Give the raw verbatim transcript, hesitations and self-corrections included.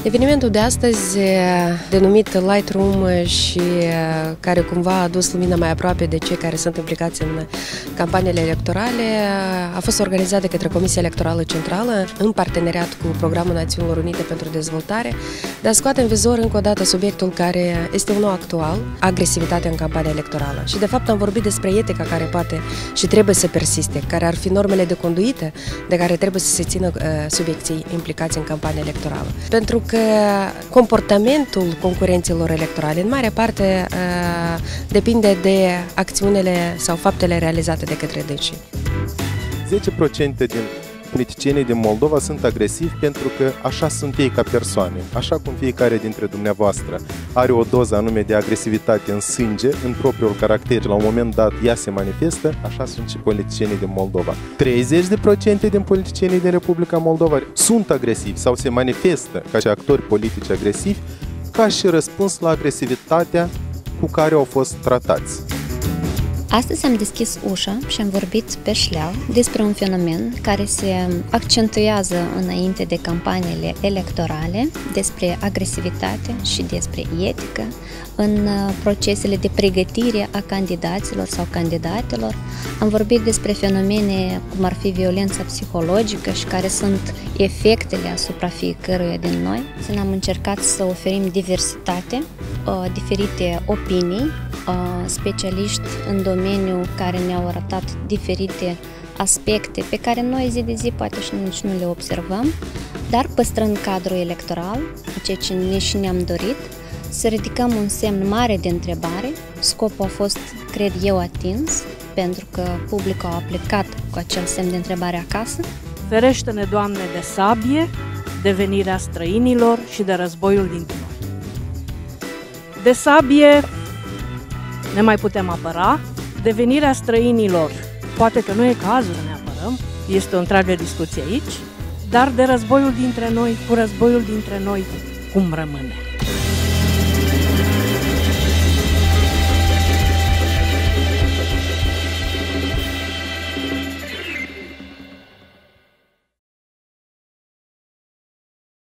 Evenimentul de astăzi, denumit Lightroom și care cumva a adus lumina mai aproape de cei care sunt implicați în campaniile electorale, a fost organizat de către Comisia Electorală Centrală în parteneriat cu Programul Națiunilor Unite pentru Dezvoltare, de a scoate în vizor încă o dată subiectul care este unul actual, agresivitatea în campania electorală. Și de fapt am vorbit despre etica care poate și trebuie să persiste, care ar fi normele de conduită de care trebuie să se țină uh, subiecții implicați în campania electorală. Pentru că comportamentul concurenților electorale în mare parte uh, depinde de acțiunile sau faptele realizate de către dânsii. zece la sută din politicienii din Moldova sunt agresivi pentru că așa sunt ei ca persoane. Așa cum fiecare dintre dumneavoastră are o doză anume de agresivitate în sânge, în propriul caracter, la un moment dat ea se manifestă, așa sunt și politicienii din Moldova. treizeci la sută din politicienii din Republica Moldova sunt agresivi sau se manifestă ca și actori politici agresivi, ca și răspuns la agresivitatea cu care au fost tratați. Astăzi am deschis ușa și am vorbit pe șleau despre un fenomen care se accentuează înainte de campaniile electorale, despre agresivitate și despre etică în procesele de pregătire a candidaților sau candidatelor. Am vorbit despre fenomene cum ar fi violența psihologică și care sunt efectele asupra fiecăruia din noi. Am încercat să oferim diversitate, diferite opinii, specialiști în domeniu care ne-au arătat diferite aspecte pe care noi zi de zi poate și nici nu le observăm, dar păstrând cadrul electoral, ceea ce ne și ne-am dorit, să ridicăm un semn mare de întrebare. Scopul a fost, cred eu, atins, pentru că publicul a plecat cu acel semn de întrebare acasă. Ferește-ne, Doamne, de sabie, de venirea străinilor și de războiul dintre noi. De sabie ne mai putem apăra, de venirea străinilor poate că nu e cazul să ne apărăm, este o întreagă discuție aici, dar de războiul dintre noi, cu războiul dintre noi, cum rămâne?